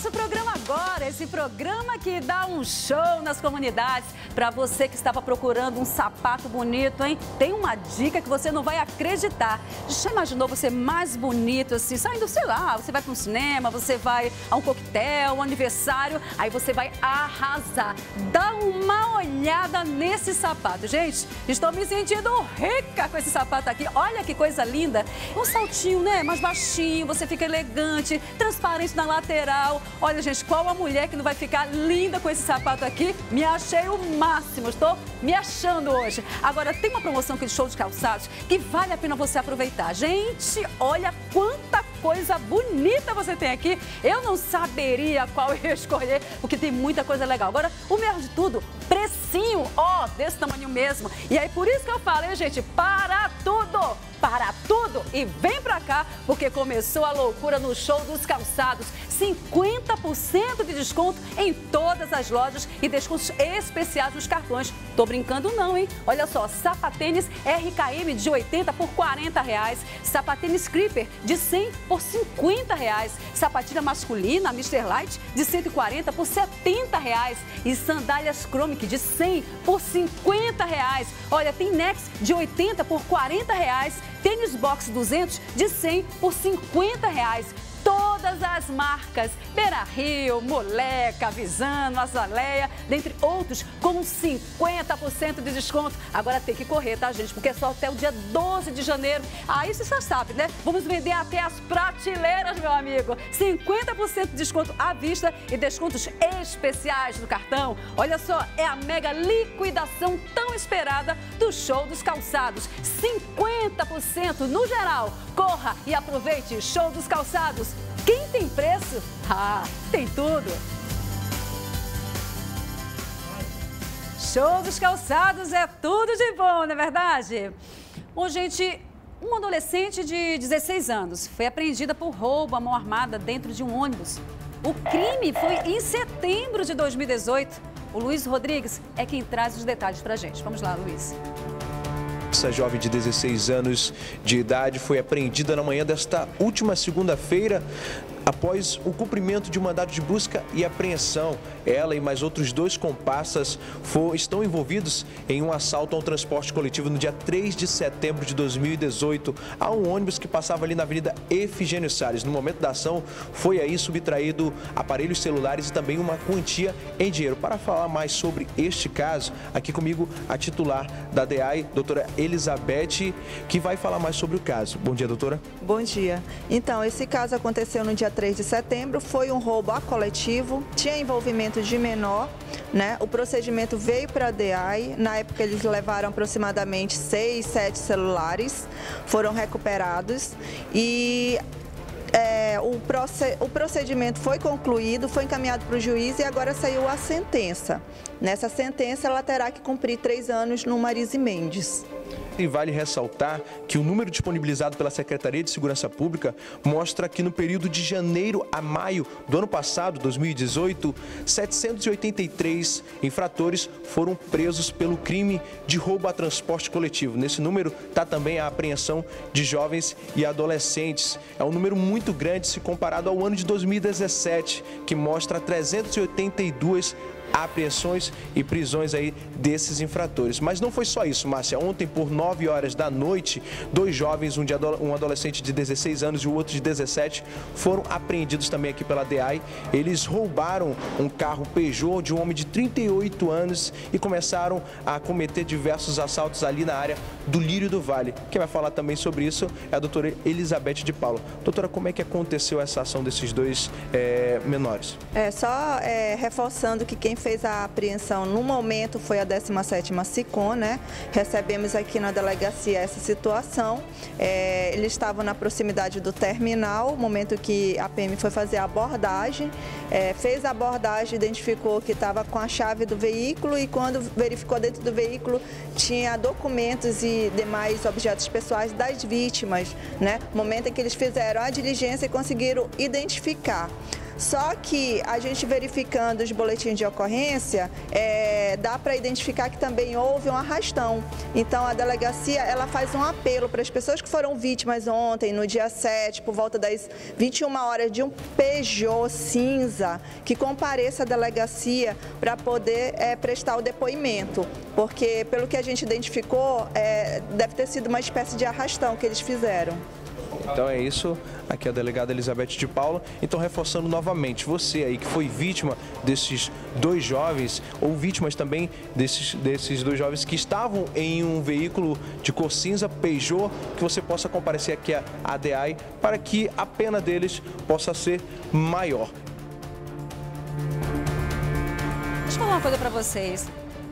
nosso programa agora, esse programa que dá um show nas comunidades. Para você que estava procurando um sapato bonito, hein? Tem uma dica que você não vai acreditar. Já imaginou você mais bonito assim, saindo, sei lá, você vai para um cinema, você vai a um coquetel, um aniversário, aí você vai arrasar. Dá uma olhada nesse sapato. Gente, estou me sentindo rica com esse sapato aqui. Olha que coisa linda. Um saltinho, né? Mais baixinho, você fica elegante, transparente na lateral. Olha, gente, qual a mulher que não vai ficar linda com esse sapato aqui? Me achei o máximo, estou me achando hoje. Agora, tem uma promoção aqui de show de calçados que vale a pena você aproveitar. Gente, olha quanta coisa bonita você tem aqui. Eu não saberia qual eu ia escolher, porque tem muita coisa legal. Agora, o melhor de tudo, precinho, ó, desse tamanho mesmo. E aí, por isso que eu falei, gente, para tudo! Para tudo e vem pra cá, porque começou a loucura no show dos calçados. 50% de desconto em todas as lojas e descontos especiais nos cartões. Tô brincando não, hein? Olha só, sapatênis RKM de 80 por R$40. Sapatênis Creeper de 100 por R$50. Sapatilha masculina Mr. Light de 140 por R$70. E sandálias Chromic de 100 por R$50. Olha, tem Nex de 80 por R$40. Tênis Box 200 de 100 por R$50. Todas as marcas, Beira Rio, Moleca, Visano, Azaleia, dentre outros, com 50% de desconto. Agora tem que correr, tá, gente? Porque é só até o dia 12 de janeiro. Aí você já sabe, né? Vamos vender até as prateleiras, meu amigo. 50% de desconto à vista e descontos especiais no cartão. Olha só, é a mega liquidação tão esperada do show dos calçados. 50% no geral. Corra e aproveite Show dos Calçados. Quem tem preço? Ah, tem tudo! Show dos Calçados é tudo de bom, não é verdade? Bom, gente, uma adolescente de 16 anos foi apreendida por roubo à mão armada dentro de um ônibus. O crime foi em setembro de 2018. O Luiz Rodrigues é quem traz os detalhes pra gente. Vamos lá, Luiz. Essa jovem de 16 anos de idade foi apreendida na manhã desta última segunda-feira após o cumprimento de um mandado de busca e apreensão. Ela e mais outros 2 comparsas estão envolvidos em um assalto a um transporte coletivo no dia 3 de setembro de 2018 a um ônibus que passava ali na Avenida Efigênio Salles. No momento da ação, foi aí subtraído aparelhos celulares e também uma quantia em dinheiro. Para falar mais sobre este caso, aqui comigo a titular da DEAI, doutora Elizabeth, que vai falar mais sobre o caso. Bom dia, doutora. Bom dia. Então, esse caso aconteceu no dia 3 de setembro, foi um roubo a coletivo, tinha envolvimento de menor, né? O procedimento veio para a DEAI, na época eles levaram aproximadamente 6, 7 celulares, foram recuperados e o procedimento foi concluído, foi encaminhado para o juiz e agora saiu a sentença. Nessa sentença, ela terá que cumprir 3 anos no Marise Mendes. E vale ressaltar que o número disponibilizado pela Secretaria de Segurança Pública mostra que no período de janeiro a maio do ano passado, 2018, 783 infratores foram presos pelo crime de roubo a transporte coletivo. Nesse número está também a apreensão de jovens e adolescentes. É um número muito grande se comparado ao ano de 2017, que mostra 382 apreensões e prisões aí desses infratores. Mas não foi só isso, Márcia. Ontem, por 9 horas da noite, 2 jovens, um adolescente de 16 anos e o outro de 17, foram apreendidos também aqui pela DEAI. Eles roubaram um carro Peugeot de um homem de 38 anos e começaram a cometer diversos assaltos ali na área do Lírio do Vale. Quem vai falar também sobre isso é a doutora Elizabeth de Paula. Doutora, como é que aconteceu essa ação desses 2 menores? Só reforçando que quem fez a apreensão no momento foi a 17ª SICOM, né? Recebemos aqui na delegacia essa situação. Eles estavam na proximidade do terminal, no momento que a PM foi fazer a abordagem. Fez a abordagem, identificou que estava com a chave do veículo e quando verificou dentro do veículo tinha documentos e demais objetos pessoais das vítimas, né? No momento em que eles fizeram a diligência e conseguiram identificar. Só que a gente verificando os boletins de ocorrência, dá para identificar que também houve um arrastão. Então a delegacia ela faz um apelo para as pessoas que foram vítimas ontem, no dia 7, por volta das 21 horas, de um Peugeot cinza, que compareça à delegacia para poder prestar o depoimento. Porque, pelo que a gente identificou, deve ter sido uma espécie de arrastão que eles fizeram. Então é isso, aqui é a delegada Elizabeth de Paula. Então, reforçando novamente, você aí que foi vítima desses dois jovens, ou vítimas também desses dois jovens que estavam em um veículo de cor cinza, Peugeot, que você possa comparecer aqui à ADAI para que a pena deles possa ser maior. Deixa eu falar uma coisa para vocês.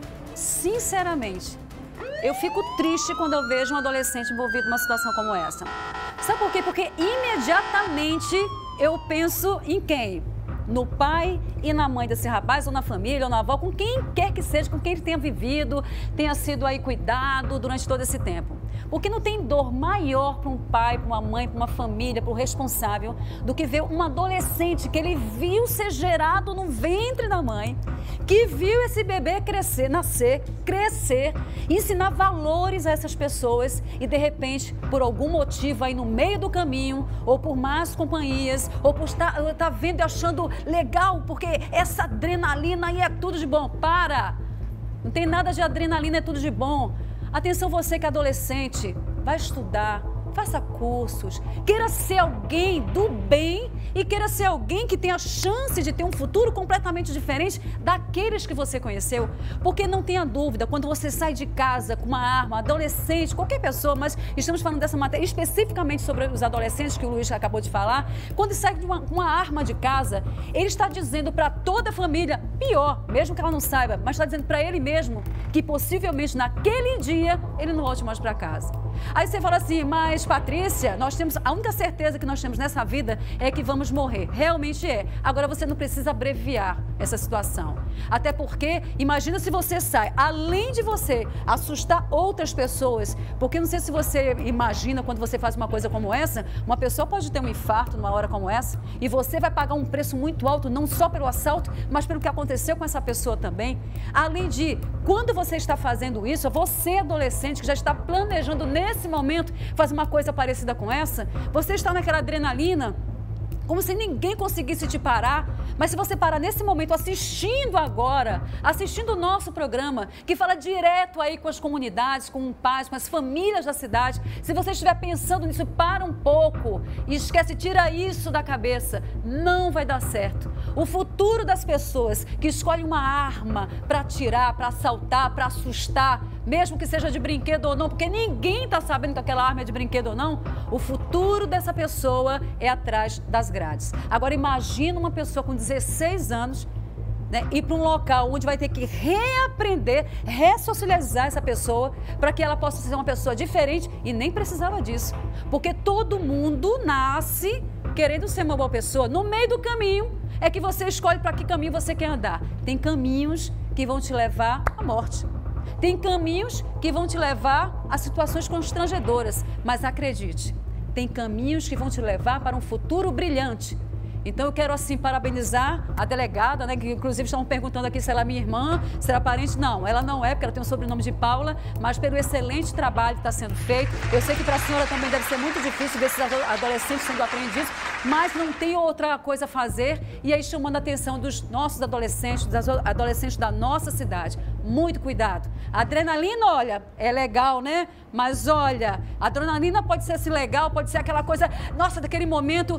Sinceramente, eu fico triste quando eu vejo um adolescente envolvido numa situação como essa. Sabe por quê? Porque imediatamente eu penso em quem? No pai e na mãe desse rapaz, ou na família, ou na avó, com quem quer que seja, com quem ele tenha vivido, tenha sido aí cuidado durante todo esse tempo. Porque não tem dor maior para um pai, para uma mãe, para uma família, para o responsável, do que ver um adolescente que ele viu ser gerado no ventre da mãe, que viu esse bebê crescer, nascer, crescer, ensinar valores a essas pessoas e, de repente, por algum motivo aí no meio do caminho, ou por más companhias, ou por estar vendo e achando legal, porque essa adrenalina aí é tudo de bom. Para! Não tem nada de adrenalina, é tudo de bom. Atenção, você que é adolescente, vai estudar, faça cursos, queira ser alguém do bem e queira ser alguém que tenha chance de ter um futuro completamente diferente daqueles que você conheceu. Porque não tenha dúvida, quando você sai de casa com uma arma, adolescente, qualquer pessoa, mas estamos falando dessa matéria especificamente sobre os adolescentes que o Luiz acabou de falar, quando sai com uma arma de casa, ele está dizendo para toda a família, pior, mesmo que ela não saiba, mas está dizendo para ele mesmo que possivelmente naquele dia ele não volte mais para casa. Aí você fala assim, mas Patrícia, nós temos, a única certeza que nós temos nessa vida é que vamos morrer. Realmente é. Agora você não precisa abreviar essa situação. Até porque, imagina se você sai, além de você assustar outras pessoas, porque não sei se você imagina quando você faz uma coisa como essa, uma pessoa pode ter um infarto numa hora como essa e você vai pagar um preço muito alto, não só pelo assalto, mas pelo que aconteceu com essa pessoa também. Além de, quando você está fazendo isso, você adolescente que já está planejando nesse momento fazer uma coisa parecida com essa, você está naquela adrenalina, como se ninguém conseguisse te parar. Mas se você parar nesse momento, assistindo agora, assistindo o nosso programa, que fala direto aí com as comunidades, com os pais, com as famílias da cidade, se você estiver pensando nisso, para um pouco e esquece, tira isso da cabeça, não vai dar certo. O futuro das pessoas que escolhem uma arma para atirar, para assaltar, para assustar, mesmo que seja de brinquedo ou não, porque ninguém está sabendo que aquela arma é de brinquedo ou não, o futuro dessa pessoa é atrás das grades. Agora imagina uma pessoa com 16 anos, né, ir para um local onde vai ter que reaprender, ressocializar essa pessoa para que ela possa ser uma pessoa diferente e nem precisava disso. Porque todo mundo nasce querendo ser uma boa pessoa. No meio do caminho é que você escolhe para que caminho você quer andar. Tem caminhos que vão te levar à morte. Tem caminhos que vão te levar a situações constrangedoras, mas acredite, tem caminhos que vão te levar para um futuro brilhante. Então eu quero assim parabenizar a delegada, né, que inclusive estão perguntando aqui se ela é minha irmã, se ela é parente. Não, ela não é, porque ela tem o sobrenome de Paula, mas pelo excelente trabalho que está sendo feito. Eu sei que para a senhora também deve ser muito difícil ver esses adolescentes sendo apreendidos, mas não tem outra coisa a fazer. E aí chamando a atenção dos nossos adolescentes, dos adolescentes da nossa cidade. Muito cuidado. A adrenalina, olha, é legal, né? Mas olha, a adrenalina pode ser assim legal, pode ser aquela coisa, nossa, daquele momento.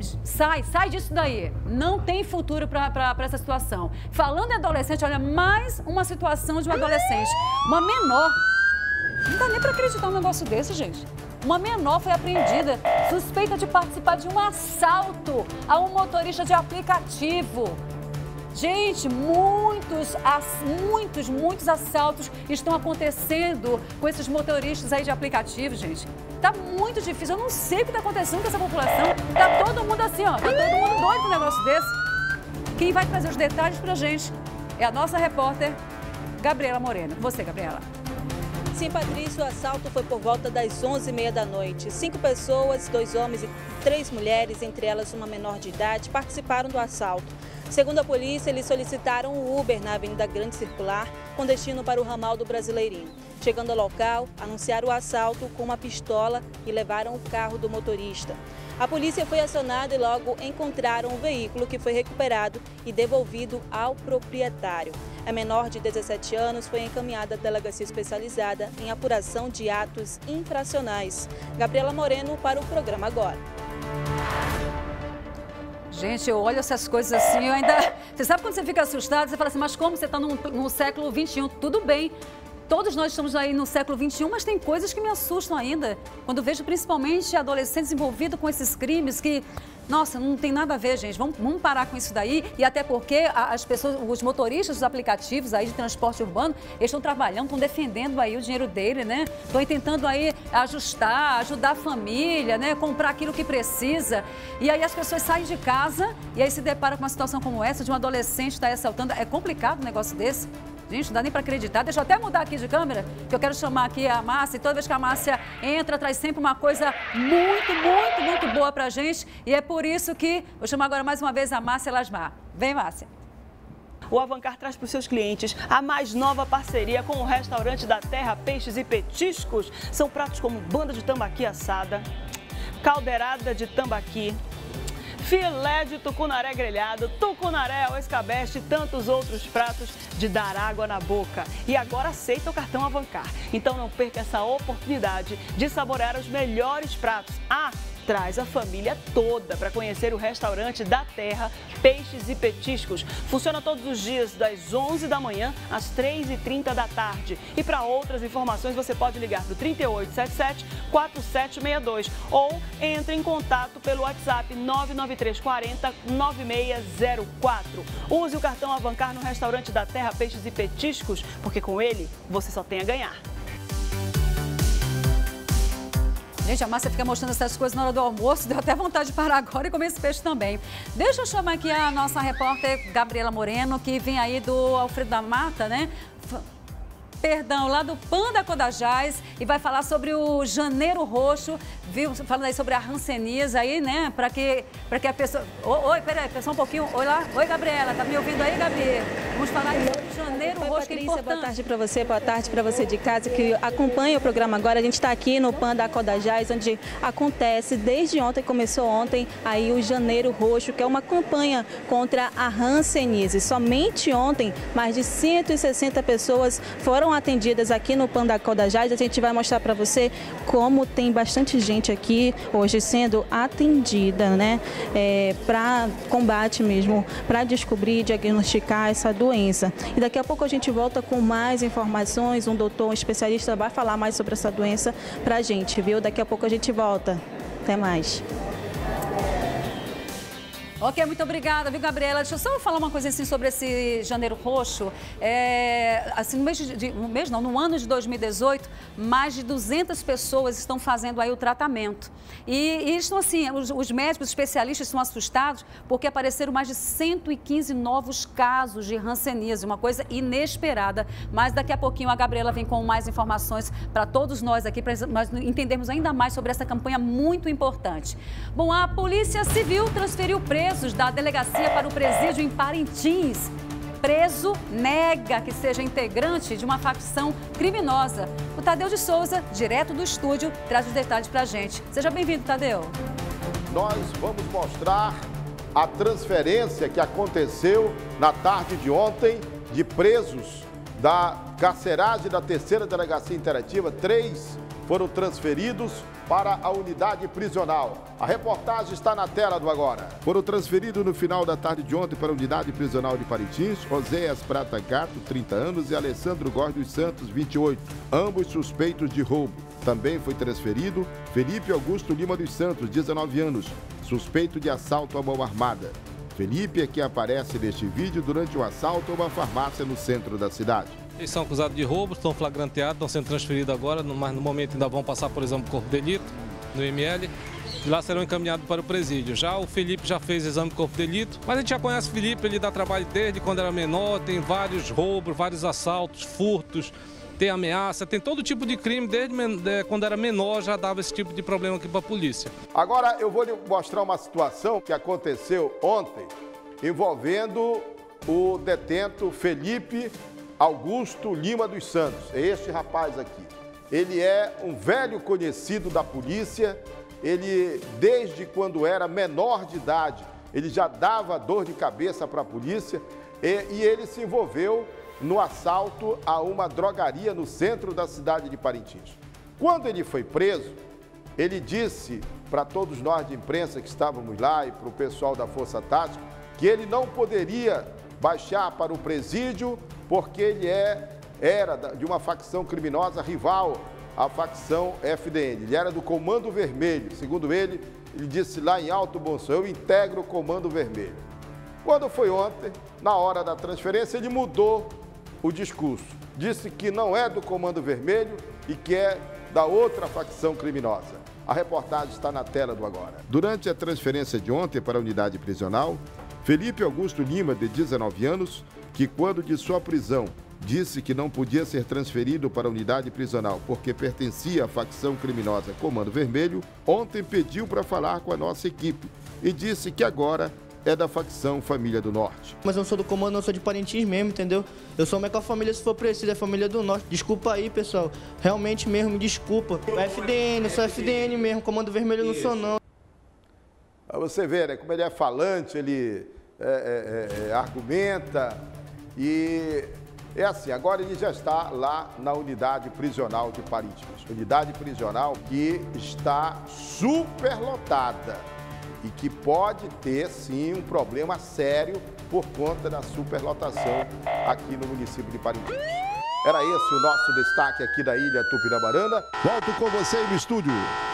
Sai disso daí. Não tem futuro para essa situação. Falando em adolescente, olha, mais uma situação de uma adolescente. Uma menor. Não dá nem para acreditar num negócio desse, gente. Uma menor foi apreendida, suspeita de participar de um assalto a um motorista de aplicativo. Gente, muitos assaltos estão acontecendo com esses motoristas aí de aplicativo, gente. Tá muito difícil, eu não sei o que tá acontecendo com essa população. Tá todo mundo assim, ó, tá todo mundo doido com um negócio desse. Quem vai trazer os detalhes pra gente é a nossa repórter, Gabriela Moreno. Você, Gabriela. Sim, Patrícia, o assalto foi por volta das 11h30 da noite. 5 pessoas, 2 homens e 3 mulheres, entre elas uma menor de idade, participaram do assalto. Segundo a polícia, eles solicitaram o Uber na Avenida Grande Circular, com destino para o ramal do Brasileirinho. Chegando ao local, anunciaram o assalto com uma pistola e levaram o carro do motorista. A polícia foi acionada e logo encontraram o veículo, que foi recuperado e devolvido ao proprietário. A menor de 17 anos foi encaminhada à delegacia especializada em apuração de atos infracionais. Gabriela Moreno para o programa Agora. Gente, eu olho essas coisas assim, eu ainda... Você sabe quando você fica assustado, você fala assim, mas como você está no século XXI? Tudo bem. Todos nós estamos aí no século XXI, mas tem coisas que me assustam ainda. Quando vejo principalmente adolescentes envolvidos com esses crimes que, nossa, não tem nada a ver, gente. Vamos parar com isso daí. E até porque as pessoas, os motoristas dos aplicativos aí de transporte urbano, eles estão trabalhando, estão defendendo aí o dinheiro dele, né? Estão tentando aí ajustar, ajudar a família, né? Comprar aquilo que precisa. E aí as pessoas saem de casa e aí se deparam com uma situação como essa, de um adolescente estar assaltando. É complicado um negócio desse. Gente, não dá nem para acreditar. Deixa eu até mudar aqui de câmera, que eu quero chamar aqui a Márcia. E toda vez que a Márcia entra, traz sempre uma coisa muito boa pra gente. E é por isso que vou chamar agora mais uma vez a Márcia Lasmar. Vem, Márcia. O Avancar traz para os seus clientes a mais nova parceria com o restaurante da Terra, Peixes e Petiscos. São pratos como banda de tambaqui assada, caldeirada de tambaqui, filé de tucunaré grelhado, tucunaré ao escabeche e tantos outros pratos de dar água na boca. E agora aceita o cartão Avancar. Então não perca essa oportunidade de saborear os melhores pratos. Traz a família toda para conhecer o restaurante da Terra, Peixes e Petiscos. Funciona todos os dias das 11 da manhã às 3h30 da tarde. E para outras informações você pode ligar para o 3877-4762 ou entre em contato pelo WhatsApp 99340-9604. Use o cartão Avancar no restaurante da Terra, Peixes e Petiscos, porque com ele você só tem a ganhar. Gente, a Márcia fica mostrando essas coisas na hora do almoço, deu até vontade de parar agora e comer esse peixe também. Deixa eu chamar aqui a nossa repórter Gabriela Moreno, que vem aí do Alfredo da Mata, né? Perdão, lá do Panda Codajás, e vai falar sobre o Janeiro Roxo, viu? Falando aí sobre a hanseníase aí, né? Para que a pessoa... Oi, peraí, só um pouquinho. Oi lá. Oi, Gabriela, tá me ouvindo aí, Gabi? Vamos falar aí sobre o Janeiro Roxo, Patrícia, que é importante. boa tarde para você, boa tarde para você de casa que acompanha o programa agora. A gente está aqui no Panda Codajás, onde acontece, desde ontem, começou ontem, aí o Janeiro Roxo, que é uma campanha contra a hanseníase. Somente ontem, mais de 160 pessoas foram atendidas aqui no Panda Codajás. A gente vai mostrar para você como tem bastante gente aqui hoje sendo atendida, né? Para combate mesmo, para descobrir e diagnosticar essa doença. E daqui a pouco a gente volta com mais informações. Um doutor, um especialista vai falar mais sobre essa doença para a gente, viu? Daqui a pouco a gente volta. Até mais. Ok, muito obrigada, viu, Gabriela? Deixa eu só falar uma coisa assim sobre esse Janeiro Roxo. Assim, no ano de 2018, mais de 200 pessoas estão fazendo aí o tratamento. E estão assim, os médicos, os especialistas estão assustados porque apareceram mais de 115 novos casos de hanseníase, uma coisa inesperada. Mas daqui a pouquinho a Gabriela vem com mais informações para todos nós aqui, para nós entendermos ainda mais sobre essa campanha muito importante. Bom, a Polícia Civil transferiu presos da delegacia para o presídio em Parintins. Preso nega que seja integrante de uma facção criminosa. O Tadeu de Souza, direto do estúdio, traz os detalhes para a gente. Seja bem-vindo, Tadeu. Nós vamos mostrar a transferência que aconteceu na tarde de ontem de presos da carceragem da 3ª Delegacia Interativa. 3 foram transferidos para a unidade prisional. A reportagem está na tela do agora. Foram transferidos no final da tarde de ontem para a unidade prisional de Parintins, Oséias Prata Gato, 30 anos, e Alessandro Góes dos Santos, 28, ambos suspeitos de roubo. Também foi transferido Felipe Augusto Lima dos Santos, 19 anos, suspeito de assalto à mão armada. Felipe é quem aparece neste vídeo durante o assalto a uma farmácia no centro da cidade. Eles são acusados de roubo, estão flagranteados, estão sendo transferidos agora, mas no momento ainda vão passar por exame do corpo de delito, no ML, e lá serão encaminhados para o presídio. Já o Felipe já fez exame do corpo de delito, mas a gente já conhece o Felipe, ele dá trabalho desde quando era menor, tem vários roubos, vários assaltos, furtos, ter ameaça, tem todo tipo de crime, desde quando era menor já dava esse tipo de problema aqui para a polícia. Agora eu vou lhe mostrar uma situação que aconteceu ontem envolvendo o detento Felipe Augusto Lima dos Santos. É este rapaz aqui. Ele é um velho conhecido da polícia, ele desde quando era menor de idade, ele já dava dor de cabeça para a polícia e ele se envolveu no assalto a uma drogaria no centro da cidade de Parintins. Quando ele foi preso, ele disse para todos nós de imprensa que estávamos lá e para o pessoal da Força Tática que ele não poderia baixar para o presídio porque ele era de uma facção criminosa rival à facção FDN. Ele era do Comando Vermelho. Segundo ele disse lá em alto bom som, eu integro o Comando Vermelho. Quando foi ontem, na hora da transferência, ele mudou o discurso. Disse que não é do Comando Vermelho e que é da outra facção criminosa. A reportagem está na tela do agora. Durante a transferência de ontem para a unidade prisional, Felipe Augusto Lima, de 19 anos, que quando de sua prisão disse que não podia ser transferido para a unidade prisional porque pertencia à facção criminosa Comando Vermelho, ontem pediu para falar com a nossa equipe e disse que agora é da facção Família do Norte. Mas eu não sou do comando, não sou de Parintins mesmo, entendeu? Eu sou com a família se for preciso, é Família do Norte. Desculpa aí, pessoal. Realmente mesmo, me desculpa. FDN, eu sou FDN mesmo, Comando Vermelho eu não sou não. Pra você ver, né, como ele é falante, ele argumenta e é assim, agora ele já está lá na unidade prisional de Parintins. Unidade prisional que está superlotada e que pode ter, sim, um problema sério por conta da superlotação aqui no município de Parintins. Era esse o nosso destaque aqui da Ilha Tupinamarana. Volto com você aí no estúdio.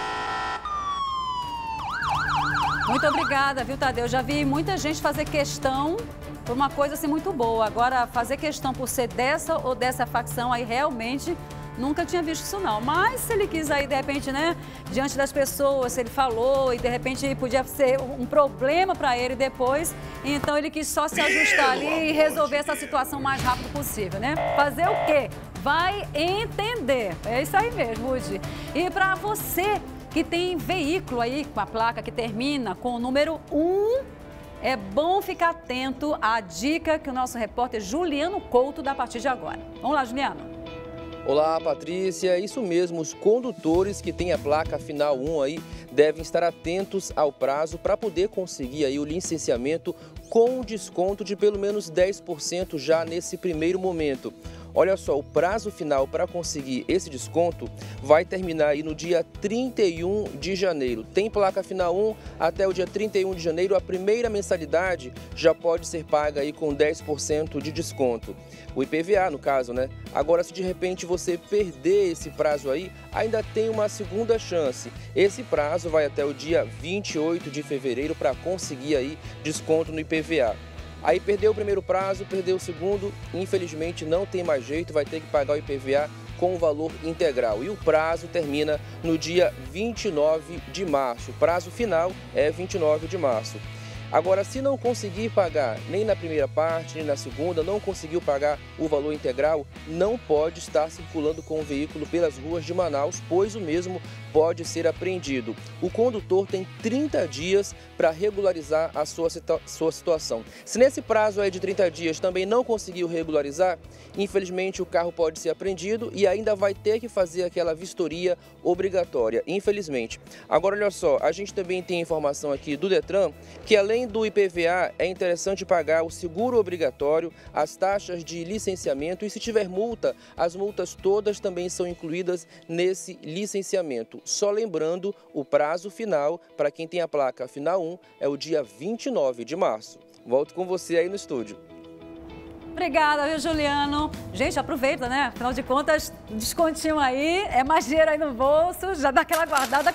Muito obrigada, viu, Tadeu? Já vi muita gente fazer questão por uma coisa assim muito boa. Agora, fazer questão por ser dessa ou dessa facção, aí realmente nunca tinha visto isso não. Mas se ele quis aí, de repente, né, diante das pessoas, se ele falou e de repente podia ser um problema para ele depois, então ele quis só se ajustar ali e resolver essa situação o mais rápido possível, né? Fazer o quê? Vai entender. É isso aí mesmo, Udi. E para você que tem veículo aí com a placa que termina com o número 1, é bom ficar atento à dica que o nosso repórter Juliano Couto dá a partir de agora. Vamos lá, Juliano. Olá, Patrícia. Isso mesmo, os condutores que têm a placa final 1 aí devem estar atentos ao prazo para poder conseguir aí o licenciamento com desconto de pelo menos 10% já nesse primeiro momento. Olha só, o prazo final para conseguir esse desconto vai terminar aí no dia 31 de janeiro. Tem placa final 1 até o dia 31 de janeiro, a primeira mensalidade já pode ser paga aí com 10% de desconto. O IPVA, no caso, né? Agora, se de repente você perder esse prazo aí, ainda tem uma segunda chance. Esse prazo vai até o dia 28 de fevereiro para conseguir aí desconto no IPVA. Aí perdeu o primeiro prazo, perdeu o segundo, infelizmente não tem mais jeito, vai ter que pagar o IPVA com o valor integral. E o prazo termina no dia 29 de março. O prazo final é 29 de março. Agora, se não conseguir pagar nem na primeira parte, nem na segunda, não conseguiu pagar o valor integral, não pode estar circulando com o veículo pelas ruas de Manaus, pois o mesmo pode ser apreendido. O condutor tem 30 dias para regularizar a sua situação. Se nesse prazo aí de 30 dias também não conseguiu regularizar, infelizmente o carro pode ser apreendido e ainda vai ter que fazer aquela vistoria obrigatória, infelizmente. Agora, olha só, a gente também tem informação aqui do Detran que além do IPVA é interessante pagar o seguro obrigatório, as taxas de licenciamento e se tiver multa, as multas todas também são incluídas nesse licenciamento. Só lembrando, o prazo final para quem tem a placa final 1 é o dia 29 de março. Volto com você aí no estúdio. Obrigada, viu, Juliano? Gente, aproveita, né? Afinal de contas, descontinho aí, é mais dinheiro aí no bolso, já dá aquela guardada,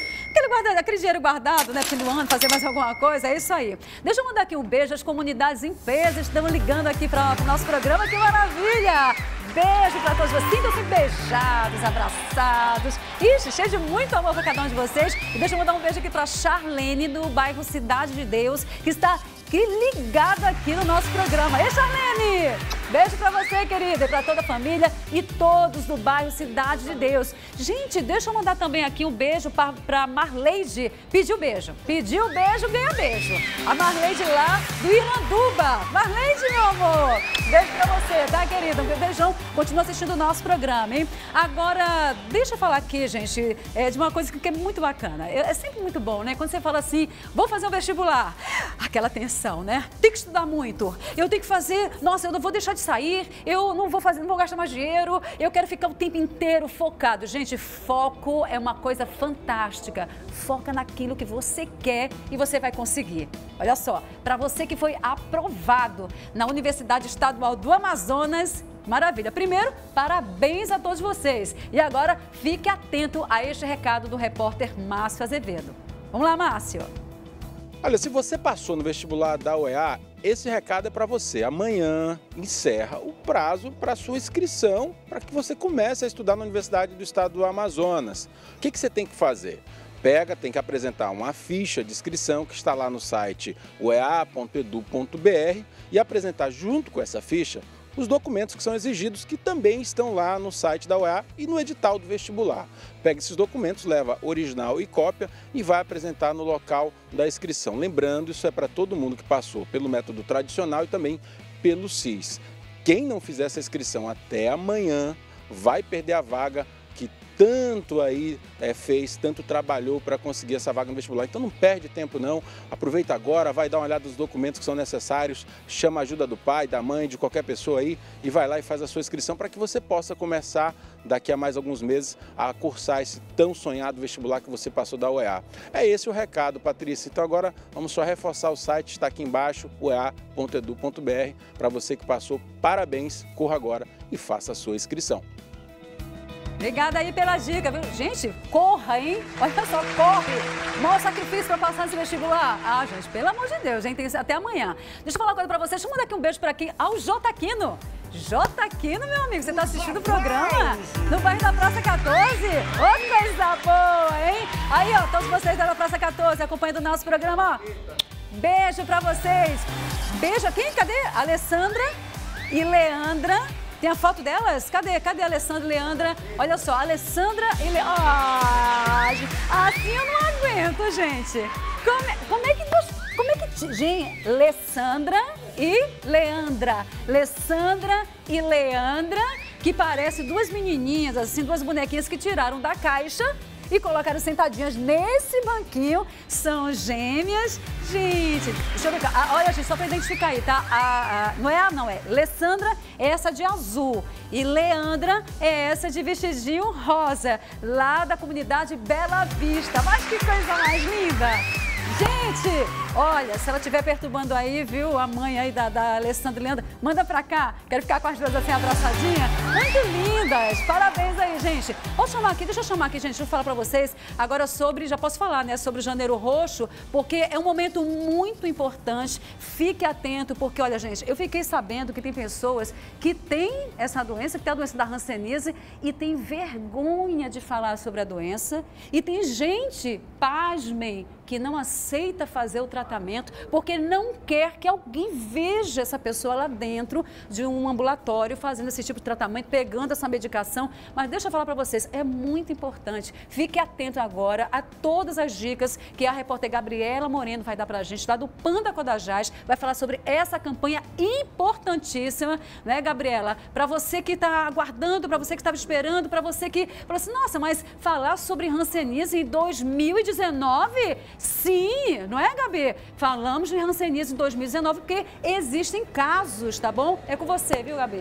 aquele dinheiro guardado, né? Fim do ano, fazer mais alguma coisa, é isso aí. Deixa eu mandar aqui um beijo às comunidades e empresas que estão ligando aqui para o nosso programa, que maravilha! Beijo para todos vocês, sintam-se beijados, abraçados. Ixi, cheio de muito amor para cada um de vocês. E deixa eu mandar um beijo aqui para Charlene, do bairro Cidade de Deus, que está ligada aqui no nosso programa. Ei, Charlene! Beijo pra você, querida, e pra toda a família e todos do bairro Cidade de Deus. Gente, deixa eu mandar também aqui um beijo pra Marleide. Pediu beijo, ganha beijo. A Marleide lá do Iranduba. Marleide, meu amor, beijo pra você, tá, querida? Um beijão. Continua assistindo o nosso programa, hein? Agora, deixa eu falar aqui, gente, de uma coisa que é muito bacana. É sempre muito bom, né? Quando você fala assim, vou fazer um vestibular. Aquela tensão, né? Tem que estudar muito. Eu tenho que fazer, nossa, eu não vou deixar de sair, eu não vou fazer, não vou gastar mais dinheiro, eu quero ficar o tempo inteiro focado. Gente, foco é uma coisa fantástica. Foca naquilo que você quer e você vai conseguir. Olha só, para você que foi aprovado na Universidade Estadual do Amazonas, maravilha. Primeiro, parabéns a todos vocês. E agora, fique atento a este recado do repórter Márcio Azevedo. Vamos lá, Márcio. Olha, se você passou no vestibular da UEA, esse recado é para você. Amanhã encerra o prazo para sua inscrição, para que você comece a estudar na Universidade do Estado do Amazonas. O que você tem que fazer? Tem que apresentar uma ficha de inscrição que está lá no site uea.edu.br e apresentar junto com essa ficha os documentos que são exigidos, que também estão lá no site da UEA e no edital do vestibular. Pega esses documentos, leva original e cópia e vai apresentar no local da inscrição. Lembrando, isso é para todo mundo que passou pelo método tradicional e também pelo SIS. Quem não fizer essa inscrição até amanhã vai perder a vaga que tanto aí fez, tanto trabalhou para conseguir essa vaga no vestibular. Então não perde tempo não, aproveita agora, vai dar uma olhada nos documentos que são necessários, chama a ajuda do pai, da mãe, de qualquer pessoa aí e vai lá e faz a sua inscrição para que você possa começar daqui a mais alguns meses a cursar esse tão sonhado vestibular que você passou da UEA. É esse o recado, Patrícia. Então agora vamos só reforçar o site, está aqui embaixo, uea.edu.br. Para você que passou, parabéns, corra agora e faça a sua inscrição. Obrigada aí pela dica, viu? Gente, corra, hein? Olha só, corre. Maior sacrifício para passar esse vestibular. Ah, gente, pelo amor de Deus, hein? Tem até amanhã. Deixa eu falar uma coisa para vocês. Deixa eu mandar aqui um beijo para aqui ao Jotaquino. Jotaquino, meu amigo, você tá assistindo o programa no bairro da Praça 14? Ô, coisa boa, hein? Aí, ó, todos vocês da Praça 14 acompanhando o nosso programa, ó. Beijo pra vocês. Beijo aqui, cadê? Alessandra e Leandra. Tem a foto delas? Cadê a Alessandra e Leandra? Olha só, Alessandra e Leandra. Ah, assim eu não aguento, gente. Como é que... Gente, Alessandra e Leandra. Alessandra e Leandra, que parecem duas menininhas, assim, duas bonequinhas que tiraram da caixa e colocaram sentadinhas nesse banquinho. São gêmeas. Gente, deixa eu ver. Olha, gente, só para identificar aí, tá? Não é. Alessandra é essa de azul e Leandra é essa de vestidinho rosa, lá da comunidade Bela Vista. Mas que coisa mais linda! Gente, olha, se ela estiver perturbando aí, viu, a mãe aí da Alessandra e Leandra, manda pra cá. Quero ficar com as duas assim abraçadinhas. Muito lindas. Parabéns aí, gente. Deixa eu chamar aqui, gente. Deixa eu falar pra vocês agora sobre, já posso falar, né, sobre o Janeiro Roxo, porque é um momento muito importante. Fique atento, porque, olha, gente, eu fiquei sabendo que tem pessoas que têm essa doença, que tem a doença da hanseníase e tem vergonha de falar sobre a doença. E tem gente, pasmem, que não aceita fazer o tratamento porque não quer que alguém veja essa pessoa lá dentro de um ambulatório fazendo esse tipo de tratamento, pegando essa medicação. Mas deixa eu falar para vocês, é muito importante. Fique atento agora a todas as dicas que a repórter Gabriela Moreno vai dar para a gente lá do Panda Codajás. Vai falar sobre essa campanha importantíssima, né, Gabriela? Para você que está aguardando, para você que estava esperando, para você que falou assim, nossa, mas falar sobre hanseníase em 2019? Sim, não é, Gabi? Falamos de hanseníase em 2019 porque existem casos, tá bom? É com você, viu, Gabi?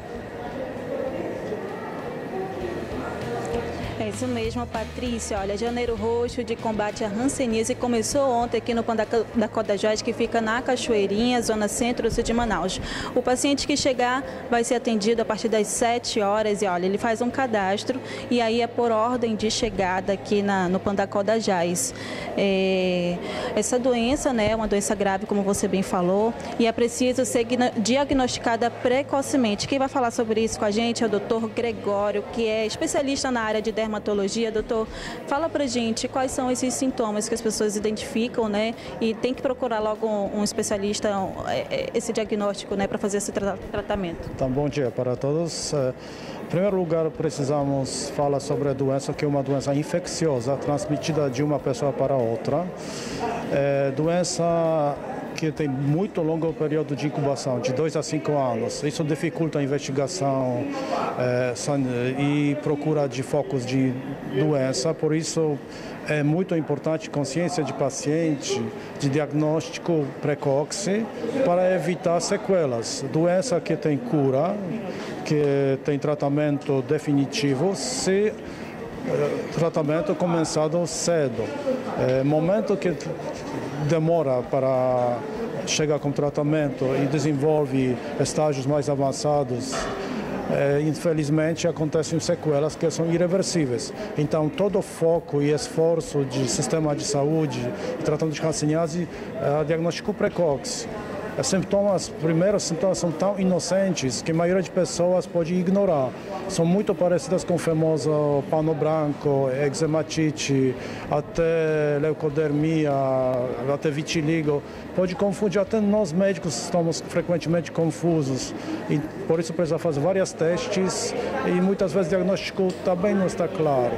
É isso mesmo, Patrícia. Olha, Janeiro Roxo de combate à hanseníase começou ontem aqui no Panda da Codajás, que fica na Cachoeirinha, zona centro-sul de Manaus. O paciente que chegar vai ser atendido a partir das 7 horas e, olha, ele faz um cadastro e aí é por ordem de chegada aqui no Panda Codajás. essa doença, né, é uma doença grave, como você bem falou, e é preciso ser diagnosticada precocemente. Quem vai falar sobre isso com a gente é o doutor Gregório, que é especialista na área de dermatologia. Doutor, fala pra gente quais são esses sintomas que as pessoas identificam, né, e tem que procurar logo um especialista, esse diagnóstico, né, para fazer esse tratamento. Então, bom dia para todos. Em primeiro lugar, precisamos falar sobre a doença, que é uma doença infecciosa, transmitida de uma pessoa para outra. Doença que tem muito longo período de incubação, de 2 a 5 anos. Isso dificulta a investigação e procura de focos de doença, por isso é muito importante a consciência de paciente, de diagnóstico precoce, para evitar sequelas. Doença que tem cura, que tem tratamento definitivo, se tratamento começado cedo. Momento que demora para chegar com tratamento e desenvolve estágios mais avançados, infelizmente acontecem sequelas que são irreversíveis. Então todo o foco e esforço de sistema de saúde e tratamento de hanseníase é diagnóstico precoce. Os primeiros sintomas são tão inocentes que a maioria de pessoas pode ignorar. São muito parecidas com o famoso pano branco, eczematite, até leucodermia, até vitiligo. Pode confundir, até nós médicos estamos frequentemente confusos. E por isso precisa fazer vários testes e muitas vezes o diagnóstico também não está claro.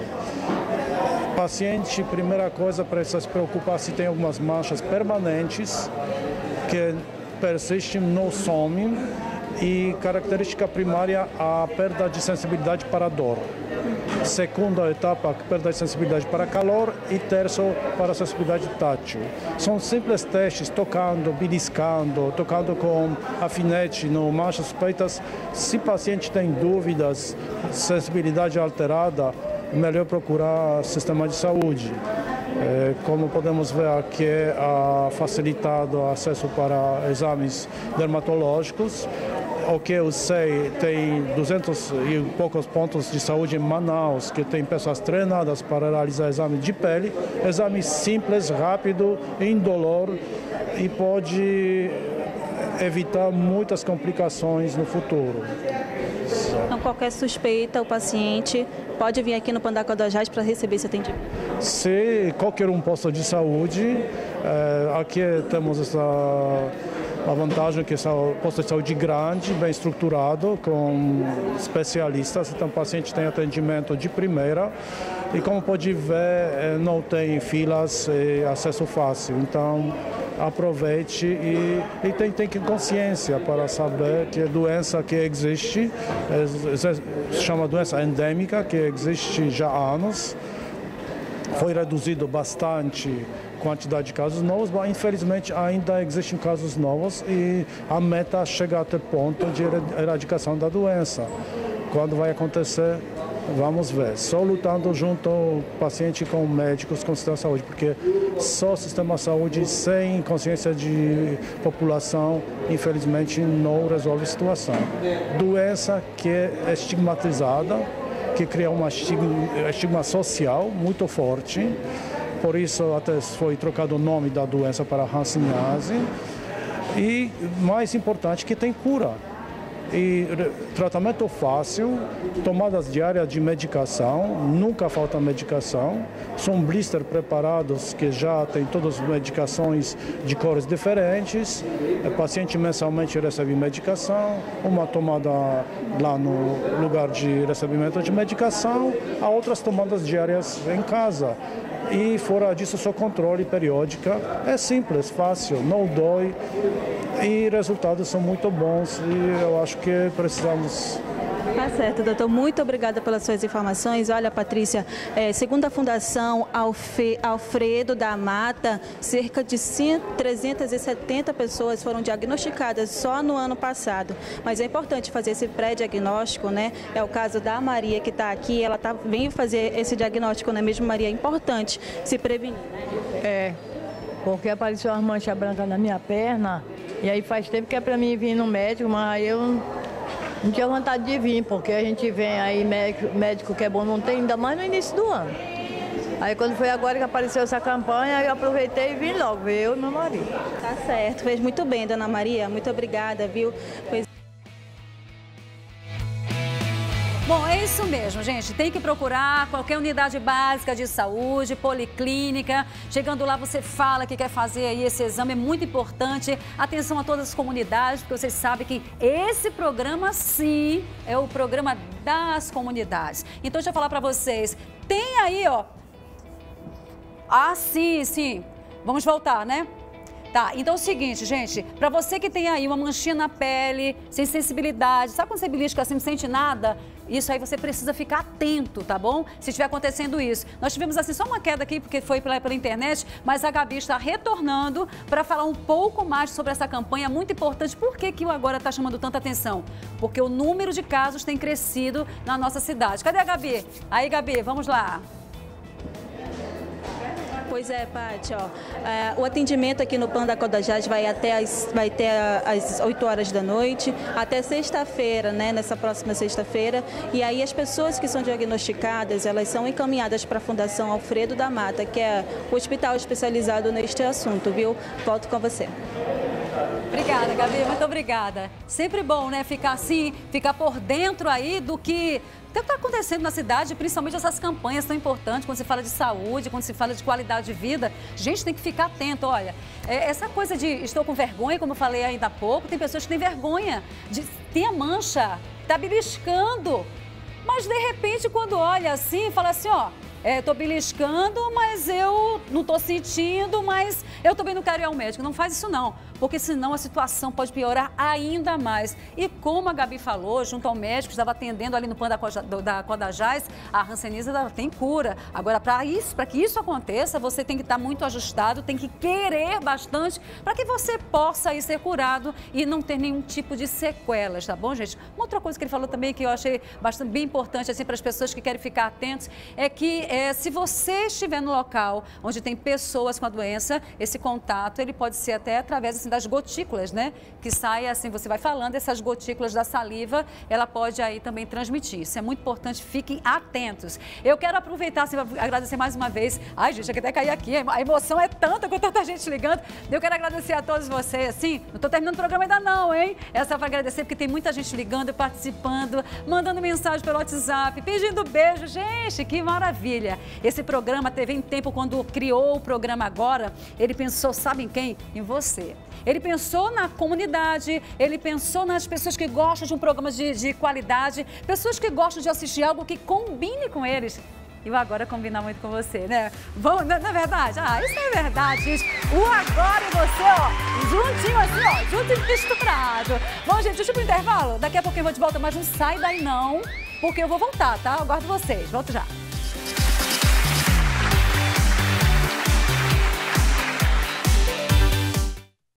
Paciente, primeira coisa, precisa se preocupar se tem algumas manchas permanentes que persistem, não somem, e característica primária, a perda de sensibilidade para dor. Segunda etapa, a perda de sensibilidade para calor, e terceiro, para a sensibilidade tátil. São simples testes, tocando, beliscando, tocando com alfinete no manchas suspeitas. Se o paciente tem dúvidas, sensibilidade alterada, é melhor procurar sistema de saúde. Como podemos ver aqui, é facilitado o acesso para exames dermatológicos. O que eu sei, tem 200 e poucos pontos de saúde em Manaus, que tem pessoas treinadas para realizar exame de pele. Exame simples, rápido, indolor, e pode evitar muitas complicações no futuro. Então, qualquer suspeita, o paciente pode vir aqui no Pão da Codajás para receber esse atendimento? Se qualquer posto de saúde, aqui temos a vantagem que é um posto de saúde grande, bem estruturado, com especialistas. Então o paciente tem atendimento de primeira e, como pode ver, não tem filas e acesso fácil. Então aproveite e tem que ter consciência para saber que a doença que existe, se chama doença endêmica, que existe já há anos. Foi reduzido bastante a quantidade de casos novos, mas infelizmente ainda existem casos novos e a meta é chegar até ponto de erradicação da doença. Quando vai acontecer, vamos ver. Só lutando junto ao paciente com médicos, com sistema de saúde, porque só o sistema de saúde sem consciência de população, infelizmente, não resolve a situação. Doença que é estigmatizada, que cria uma estigma social muito forte, por isso até foi trocado o nome da doença para hanseníase, e mais importante, que tem cura. E tratamento fácil, tomadas diárias de medicação, nunca falta medicação. São blisters preparados que já tem todas as medicações de cores diferentes. O paciente mensalmente recebe medicação, uma tomada lá no lugar de recebimento de medicação, há outras tomadas diárias em casa. E fora disso, só controle periódica. É simples, fácil, não dói e resultados são muito bons e eu acho que precisamos. Tá certo, doutor. Muito obrigada pelas suas informações. Olha, Patrícia, segundo a Fundação Alfredo da Mata, cerca de 370 pessoas foram diagnosticadas só no ano passado. Mas é importante fazer esse pré-diagnóstico, né? É o caso da Maria, que está aqui, ela veio fazer esse diagnóstico, não é mesmo, Maria? É importante se prevenir, né? Porque apareceu uma mancha branca na minha perna, e aí faz tempo que é para mim vir no médico, mas eu não tinha vontade de vir, porque a gente vem aí, médico que é bom não tem, ainda mais no início do ano. Aí quando foi agora que apareceu essa campanha, eu aproveitei e vim logo, eu e meu marido. Tá certo, fez muito bem, dona Maria, muito obrigada, viu? Bom, é isso mesmo, gente. Tem que procurar qualquer unidade básica de saúde, policlínica. Chegando lá, você fala que quer fazer aí esse exame, é muito importante. Atenção a todas as comunidades, porque vocês sabem que esse programa, sim, é o programa das comunidades. Então, deixa eu falar para vocês. Tem aí, ó. Ah, sim. Vamos voltar, né? Tá, então é o seguinte, gente, pra você que tem aí uma manchinha na pele, sem sensibilidade, sabe quando você belisca assim, não sente nada? Isso aí você precisa ficar atento, tá bom? Se estiver acontecendo isso. Nós tivemos assim só uma queda aqui, porque foi pela internet, mas a Gabi está retornando para falar um pouco mais sobre essa campanha muito importante. Por que o Agora está chamando tanta atenção? Porque o número de casos tem crescido na nossa cidade. Cadê a Gabi? Aí, Gabi, vamos lá. Pois é, Paty, ó, o atendimento aqui no PAN da Codajás vai ter às 8 horas da noite, até sexta-feira, né, nessa próxima sexta-feira, e aí as pessoas que são diagnosticadas, elas são encaminhadas para a Fundação Alfredo da Mata, que é o hospital especializado neste assunto, viu? Volto com você. Obrigada, Gabi, muito obrigada. Sempre bom, né, ficar assim, ficar por dentro aí do que está acontecendo na cidade, principalmente essas campanhas tão importantes, quando se fala de saúde, quando se fala de qualidade de vida. Gente, tem que ficar atento, olha, essa coisa de estou com vergonha, como eu falei ainda há pouco, tem pessoas que têm vergonha, tem a mancha, tá beliscando, mas de repente quando olha assim, fala assim, ó, tô beliscando, mas eu não tô sentindo, mas eu também não quero ir ao médico. Não faz isso não, porque senão a situação pode piorar ainda mais. E como a Gabi falou, junto ao médico, estava atendendo ali no PAN da Codajás, a hanseníase tem cura. Agora, para que isso aconteça, você tem que estar muito ajustado, tem que querer bastante para que você possa aí ser curado e não ter nenhum tipo de sequelas, tá bom, gente? Uma outra coisa que ele falou também, que eu achei bem importante assim, para as pessoas que querem ficar atentos, é que se você estiver no local onde tem pessoas com a doença, esse contato ele pode ser até através assim, das gotículas, né? Que sai assim, você vai falando, essas gotículas da saliva, ela pode aí também transmitir. Isso é muito importante, fiquem atentos. Eu quero aproveitar, assim, agradecer mais uma vez. Ai, gente, eu até cair aqui, a emoção é tanta com tanta gente ligando. Eu quero agradecer a todos vocês, assim, não estou terminando o programa ainda não, hein? É só para agradecer porque tem muita gente ligando, participando, mandando mensagem pelo WhatsApp, pedindo beijo. Gente, que maravilha! Esse programa teve em tempo, quando criou o programa Agora, ele pensou, sabe em quem? Em você. Ele pensou na comunidade, ele pensou nas pessoas que gostam de um programa de qualidade, pessoas que gostam de assistir algo que combine com eles. E o Agora combina muito com você, né? Não é verdade? Ah, isso é verdade, gente. O Agora e você, ó, juntinho assim, ó, junto e misturado. Bom, gente, deixa eu ir pro intervalo. Daqui a pouquinho eu vou de volta, mas não sai daí não, porque eu vou voltar, tá? Eu aguardo vocês. Volto já.